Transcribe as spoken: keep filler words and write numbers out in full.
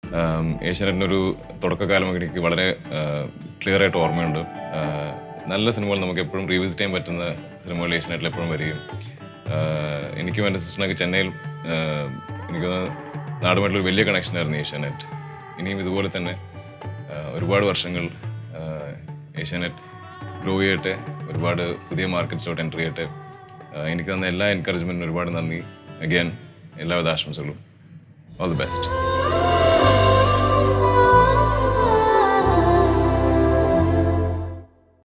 ഏഷ്യാനെറ്റിനൊരു തുടക്കകാലം എനിക്ക് വളരെ ക്ലിയറായിട്ട് ഓർമ്മയുണ്ട്. നല്ല സിനിമകൾ നമുക്ക് എപ്പോഴും റീവിസിറ്റ് ചെയ്യാൻ പറ്റുന്ന സിനിമകൾ ഏഷ്യാനെറ്റിൽ എപ്പോഴും വരികയും എനിക്കും എൻ്റെ സിസ്റ്ററിനൊക്കെ ചെന്നൈയിൽ എനിക്ക് നാടുമായിട്ടുള്ളൊരു വലിയ കണക്ഷനായിരുന്നു ഏഷ്യാനെറ്റ്. ഇനിയും ഇതുപോലെ തന്നെ ഒരുപാട് വർഷങ്ങൾ ഏഷ്യാനെറ്റ് ഗ്രോ ചെയ്യട്ടെ, ഒരുപാട് പുതിയ മാർക്കറ്റ്സിലോട്ട് എൻ്റർ ചെയ്യട്ടെ. എനിക്ക് തന്ന എല്ലാ എൻകറേജ്മെൻറ്റിനും ഒരുപാട് നന്ദി. അഗൈൻ എല്ലാവിധ ആശംസകളും. All the best.